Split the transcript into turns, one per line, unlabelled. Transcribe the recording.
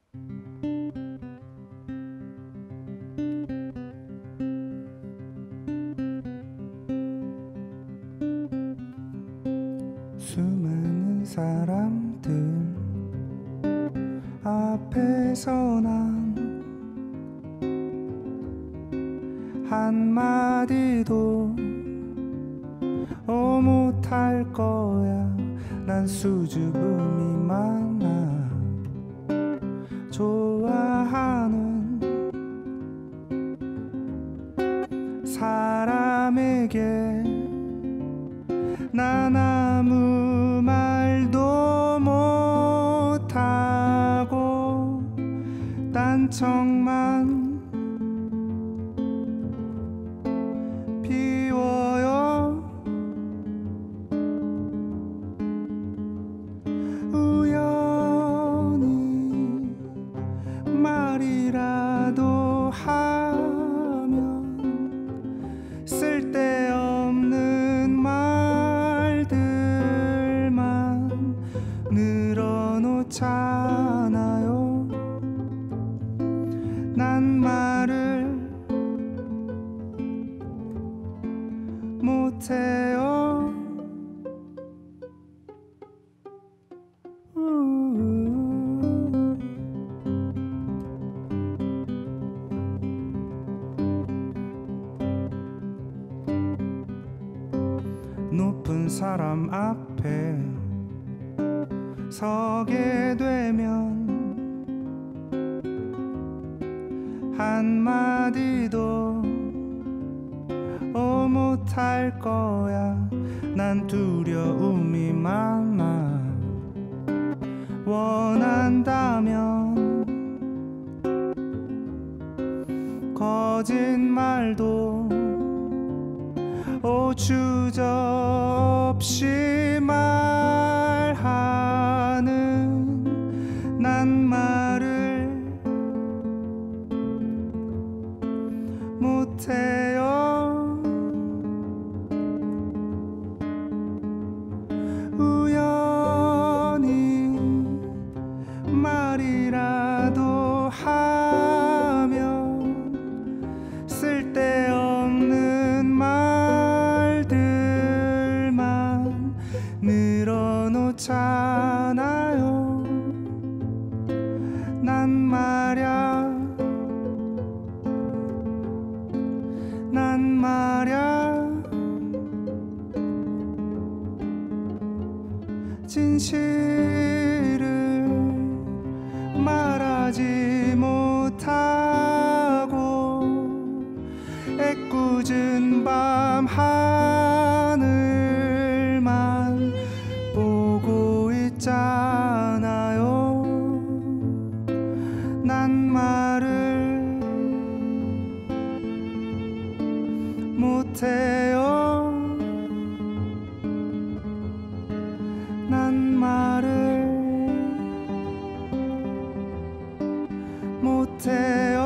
수많은 사람들 앞에서 난 한마디도 못할 거야. 난 수줍음이 많아. 좋아하는 사람에게 난 아무 말도 못하고 딴청만 비워요. 우연히 말이라도 하면 쓸데없는 말들만 늘어놓잖아요. 난 말을 못해요. 높은 사람 앞에 서게 되면 한마디도 못할 거야. 난 두려움이 많아. 원한다면 거짓말도 주저없이 말하는 난 말을 못해요. 우연히 말이라도 하면 쓸데없는 말들만 늘어놓잖아요. 난 말야, 난 말야 진실을 말하지 못하고 애꿎은 밤 하늘만 보고 있잖아요. 난 말을 못해요. 난 말을 못해요.